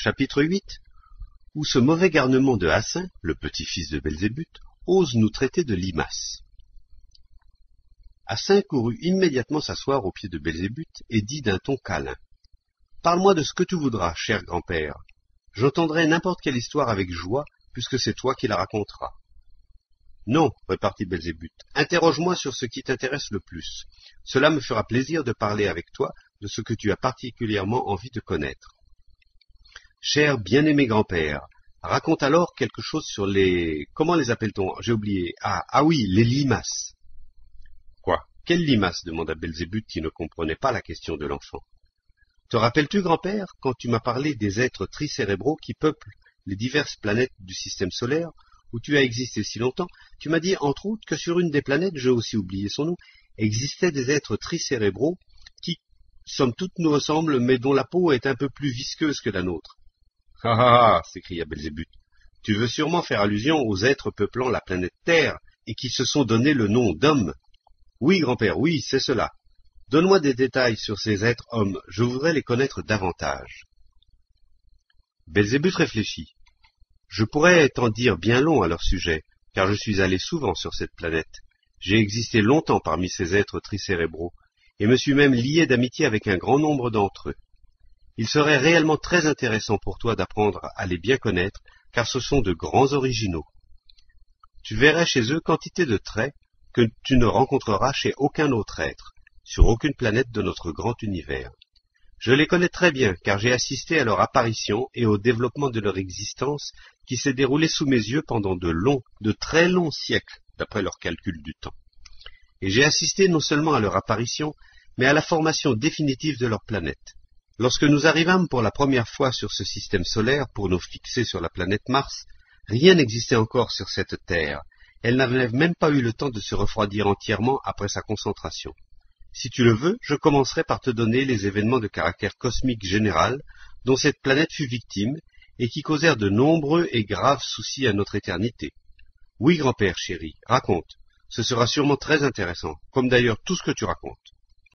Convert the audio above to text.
Chapitre 8. Où ce mauvais garnement de Hassin, le petit-fils de Belzébuth, ose nous traiter de limaces. Hassin courut immédiatement s'asseoir aux pieds de Belzébuth et dit d'un ton câlin. « Parle-moi de ce que tu voudras, cher grand-père. J'entendrai n'importe quelle histoire avec joie, puisque c'est toi qui la raconteras. » « Non, repartit Belzébuth, interroge-moi sur ce qui t'intéresse le plus. Cela me fera plaisir de parler avec toi de ce que tu as particulièrement envie de connaître. » « Cher bien-aimé grand-père, raconte alors quelque chose sur les... Comment les appelle-t-on? J'ai oublié. Ah oui, les limaces. » « Quoi? Quelles limaces? Demanda Belzébuth qui ne comprenait pas la question de l'enfant. « Te rappelles-tu, grand-père, quand tu m'as parlé des êtres tricérébraux qui peuplent les diverses planètes du système solaire, où tu as existé si longtemps, tu m'as dit, entre autres, que sur une des planètes, j'ai aussi oublié son nom, existaient des êtres tricérébraux qui, somme toute, nous ressemblent, mais dont la peau est un peu plus visqueuse que la nôtre. »« Ah !» s'écria Belzébuth. « Tu veux sûrement faire allusion aux êtres peuplant la planète Terre, et qui se sont donné le nom d'hommes. »« Oui, grand-père, oui, c'est cela. Donne-moi des détails sur ces êtres hommes, je voudrais les connaître davantage. » Belzébuth réfléchit. « Je pourrais t'en dire bien long à leur sujet, car je suis allé souvent sur cette planète. J'ai existé longtemps parmi ces êtres tricérébraux, et me suis même lié d'amitié avec un grand nombre d'entre eux. Il serait réellement très intéressant pour toi d'apprendre à les bien connaître, car ce sont de grands originaux. Tu verrais chez eux quantité de traits que tu ne rencontreras chez aucun autre être, sur aucune planète de notre grand univers. Je les connais très bien, car j'ai assisté à leur apparition et au développement de leur existence qui s'est déroulé sous mes yeux pendant de très longs siècles, d'après leur calcul du temps. Et j'ai assisté non seulement à leur apparition, mais à la formation définitive de leur planète. Lorsque nous arrivâmes pour la première fois sur ce système solaire pour nous fixer sur la planète Mars, rien n'existait encore sur cette Terre. Elle n'avait même pas eu le temps de se refroidir entièrement après sa concentration. Si tu le veux, je commencerai par te donner les événements de caractère cosmique général dont cette planète fut victime et qui causèrent de nombreux et graves soucis à notre éternité. Oui, grand-père chéri, raconte. Ce sera sûrement très intéressant, comme d'ailleurs tout ce que tu racontes.